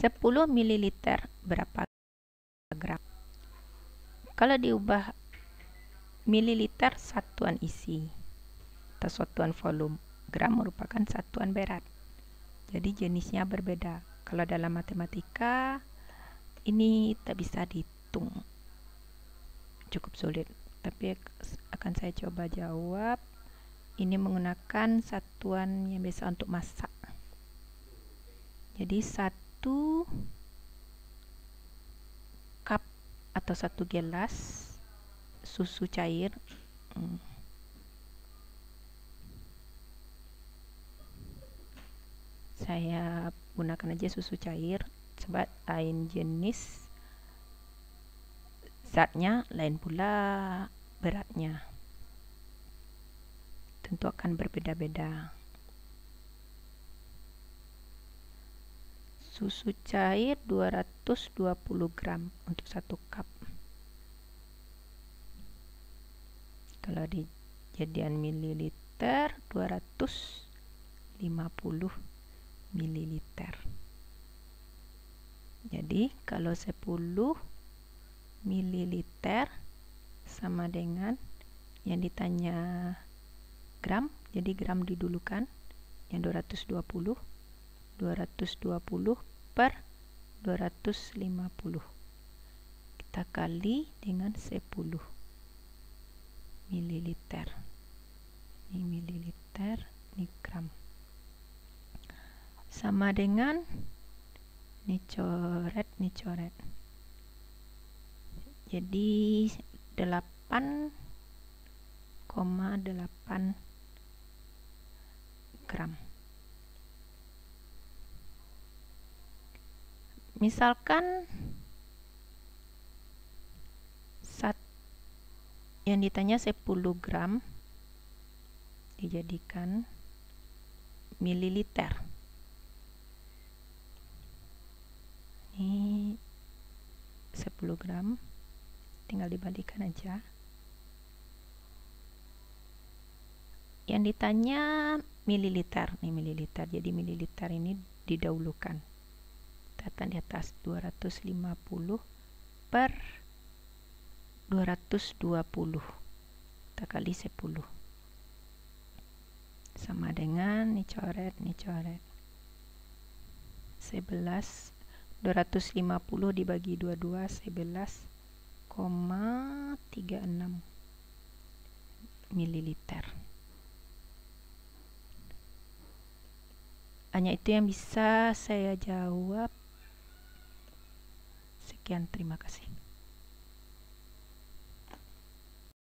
10 ml berapa gram? Kalau diubah mililiter satuan isi atau satuan volume, gram merupakan satuan berat. Jadi jenisnya berbeda. Kalau dalam matematika ini tak bisa dihitung, cukup sulit. Tapi akan saya coba jawab. Ini menggunakan satuan yang biasa untuk masak. Jadi 1 cup atau 1 gelas susu cair. Saya gunakan aja susu cair, sebab lain jenis zatnya, lain pula beratnya. Tentu akan berbeda-beda. Susu cair 220 gram untuk 1 cup. Kalau di jadian mililiter 250 mililiter. Jadi kalau 10 mililiter sama dengan yang ditanya gram, jadi gram didulukan, yang 220 per 250. Kita kali dengan 10 mililiter. Ini mililiter, ini gram. Sama dengan ini coret. Jadi 8,8 gram. Misalkan yang ditanya 10 gram dijadikan mililiter. Ini 10 gram, tinggal dibalikan aja. Yang ditanya mililiter, nih mililiter, jadi mililiter ini didahulukan. Kita di atas 250 per 220, kita kali 10 sama dengan nih coret 11, 250 dibagi 22, 11,36 mililiter. Hanya itu yang bisa saya jawab. Sekian, terima kasih.